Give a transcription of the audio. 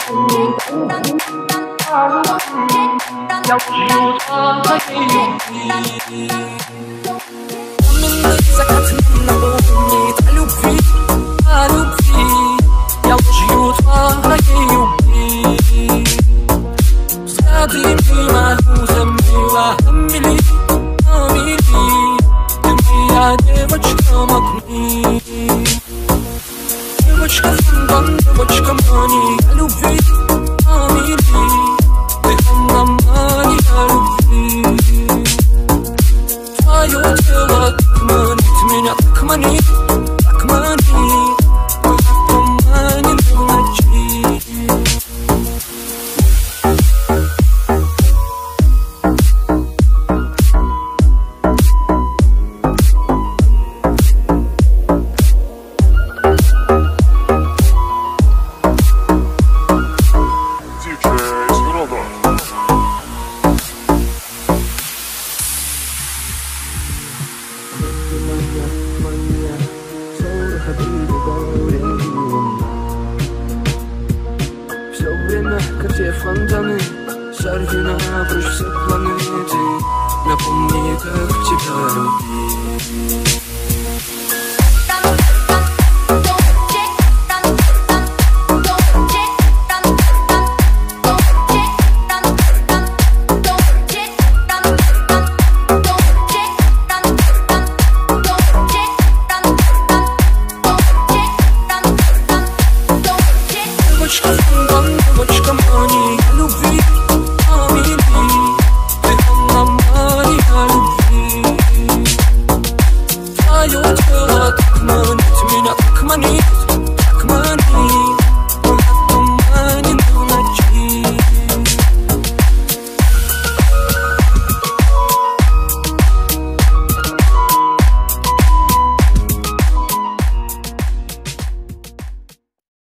要只有他才有你。Умный закат на луне, о любви, о любви. Я лжью твоей любви. Взгляды мимо замила, Амели, Амели. Ты моя девочка магнит. Девочка фонтан, девочка мани, о любви, Амели. Ты она моя любви. Твое тело так манит меня, так манит, так манит. Туманен в ночи. Все время, как те фонтаны, сорви напрочь все планеты. Напомни, как тебя любить. Девочка фонтан, девочка мани, любви, Амели. Ты она моя любви. Твое тело так манит меня, так манит.